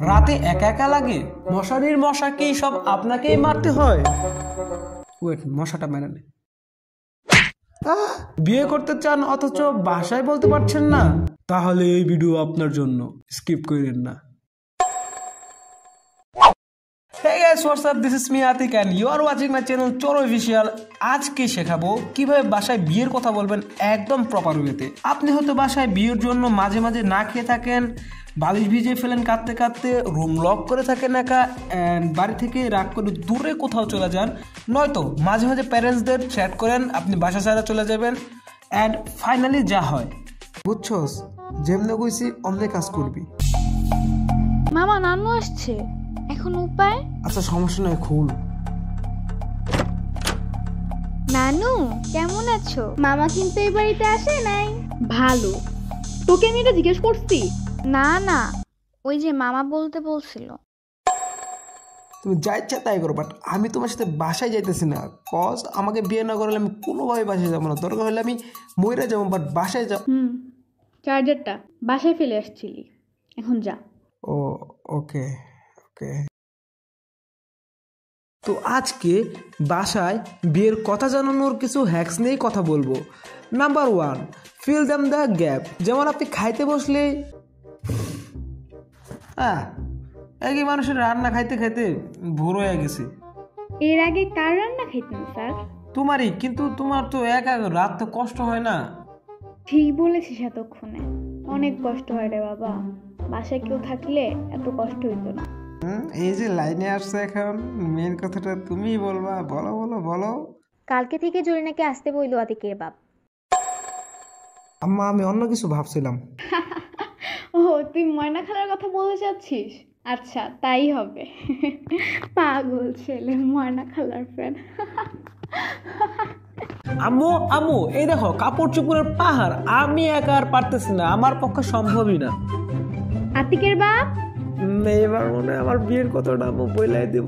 রাতে একা একা লাগে? মশারির মশা কি সব আপনাকেই মারতে হয়? ওয়েট, মশাটা মেরে নে। বিয়ে করতে চান অথচ বাসায় বলতে পারছেন না? তাহলে এই ভিডিও আপনার জন্য, স্কিপ করেন না। Hey guys, what's up? This is me Atik and you are watching my channel Choro Official. আজকে শেখাবো কিভাবে বাসায় বিয়ের কথা বলবেন একদম প্রপার ওয়েতে। আপনি হয়তো বাসায় বিয়ের জন্য মাঝে মাঝে না খেয়ে থাকেন, বালিশ ভিজিয়ে ফেলেন কাঁদতে কাঁদতে, রুম লক করে থাকেন একা, বাড়ি থেকে রাগ করে দূরে কোথাও চলে যান, নয়তো মাঝে মাঝে প্যারেন্টসদের চ্যাট করেন আপনি বাসা ছাড়া চলে যাবেন, অ্যান্ড ফাইনালি যা হয় বুঝছস, যেমনে কইছি অমনে কাজ করবি। মামা নানু আসছে, এখন উপায়? আচ্ছা সমস্যা নয়, খুল। নানু কেমন আছো? মামা কিন্তু এই বাড়িতে আসে নাই। ভালো, তোকে আমি এটা জিজ্ঞেস করছি? না না, ওই যে মামা বলতে বলছিল। তুমি যা ইচ্ছা তাই করো, বাট আমি তোমার সাথে বাসায় যাইতেছি না। কজ আমাকে বিয়ে না করলে আমি কোনোভাবে বাসায় যাবো না। দরকার হলে আমি মইরা যাবো, বাট বাসায় যাব। চার্জারটা বাসায় ফেলে আসছিলি, এখন যা। ও ওকে ওকে। তো আজকে বাসায় বিয়ের কথা জানানোর কিছু হ্যাকস নিয়েই কথা বলবো। Number 1, fill them the gap. যেমন আপনি খাইতে বসলে একই মানুষের রান্না খাইতে খাইতে ভোর হয়ে গেছে। এর আগে কার রান্না খাইতেন স্যার? তোমারই, কিন্তু তোমার তো একা রাত তো কষ্ট হয় না? ঠিক বলেছিস, এতক্ষণে অনেক কষ্ট হয় রে বাবা। বাসায় কেউ থাকলে এত কষ্ট হইতো না। এই যে লাইনে আসছে, এখন মেন কথাটা তুমিই বলবা। বলো বলো বলো। কালকে থেকে জরিনাকে আসতে বইল আতিকের বাপ। আম্মা আমি অন্য কিছু ভাবছিলাম। ও তুই ময়না খালার কথা বলতে চাচ্ছিস? আচ্ছা তাই হবে। পাগল ছেলে, ময়না খালার ফ্রেন্ড। আম্মু আম্মু এই দেখো কাপড় চোপড়ের পাহাড়, আমি একা আর পারতেছি না, আমার পক্ষে সম্ভবই না। আতিকের বাপ এবার মনে হয় আমার বিয়ের কথাটা আম্মু বইলাই দেব।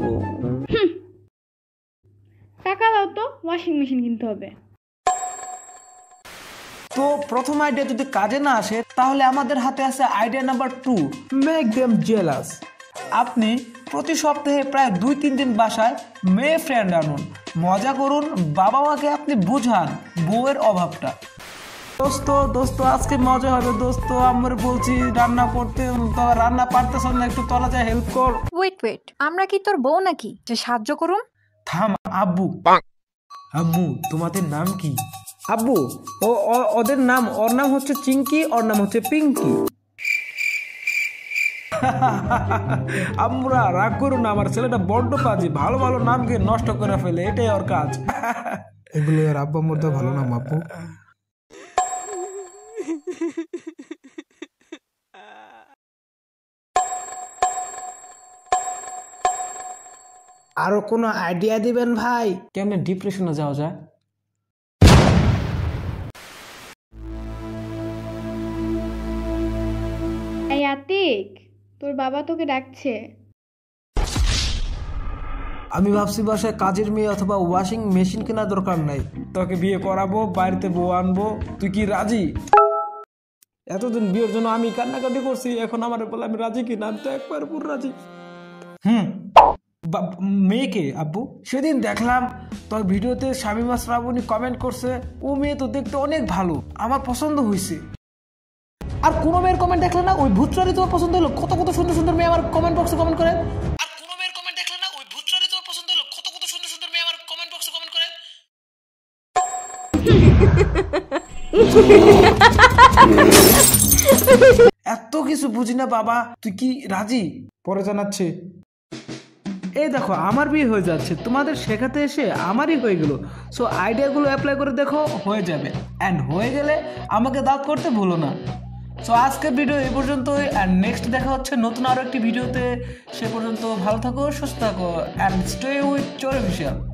টাকা দাও তো, ওয়াশিং মেশিন কিনতে হবে। তো প্রথম আইডিয়া যদি কাজে না আসে, তাহলে আমাদের হাতে আছে idea number 2, make them jealous. আপনি প্রতি সপ্তাহে প্রায় 2-3 দিন বাসায় মেয়ে ফ্রেন্ড আনুন, মজা করুন, বাবা মাকে আপনি বুঝান বউয়ের অভাবটা। দোস্ত আজকে মজা হবে দোস্ত, আমরা বলছি রান্না করতে, রান্না পারতেছ না, একটু তলা যায় হেল্প কর। ওয়েট, আমরা কি তোর বউ নাকি যে সাহায্য করুন? থাম আব্বু। আব্বু তোমাদের নাম কি? আব্বু ওদের নাম, ওর নাম হচ্ছে চিঙ্কি, ওর নাম হচ্ছে পিঙ্কি। আমরা রাগ করুন না, আমার ছেলেটা বড্ড পাজি, ভালো ভালো নামকে নষ্ট করে ফেলে, এটাই ওর কাজ। এগুলো আর আব্বা মোর ভালো নাম আব্বু। আরো কোনো আইডিয়া দিবেন ভাই, কেমনে ডিপ্রেশনে যাওয়া যায়? এই আতিক, তোর বাবা তোকে ডাকছে। আমি ভাবছি বাসায় কাজের মেয়ে অথবা ওয়াশিং মেশিন কেনা দরকার নাই, তোকে বিয়ে করাবো, বাড়িতে বউ আনবো, তুই কি রাজি? এতদিন বিয়ের জন্য আমি কান্নাকাটি করছি, এখন আমার বলে আমি রাজি কিনা? আমি তো একবার পুরো রাজি। মেয়েকে আব্বু, সেদিন দেখলাম তোর ভিডিওতে শামিমা শ্রাবণী কমেন্ট করছে, ও মেয়ে তো দেখতে অনেক ভালো, আমার পছন্দ হয়েছে। আর কোন মেয়ের কমেন্ট দেখলে না ওই ভূতরারি তোমার পছন্দ হলো? কত কত সুন্দর সুন্দর মেয়ে আমার কমেন্ট বক্সে কমেন্ট করে। আর কোন মেয়ের কমেন্ট দেখলে না ওই ভূতরারি তোমার পছন্দ হলো? কত কত সুন্দর সুন্দর মেয়ে আমার কমেন্ট বক্সে কমেন্ট করে। এত কিছু বুঝি না বাবা, তুই কি রাজি? পরে জানাচ্ছে। এই দেখো আমার বিয়ে হয়ে যাচ্ছে, তোমাদের শেখাতে এসে আমারই হয়ে গেল। সো আইডিয়াগুলো অ্যাপ্লাই করে দেখো, হয়ে যাবে। অ্যান্ড হয়ে গেলে আমাকে দাঁত করতে ভুলো না। সো আজকের ভিডিও এই পর্যন্তই, অ্যান্ড নেক্সট দেখা হচ্ছে নতুন আরো একটি ভিডিওতে। সে পর্যন্ত ভালো থাকো, সুস্থ থাকো, অ্যান্ড স্টে উইথ চোর অফিসিয়াল।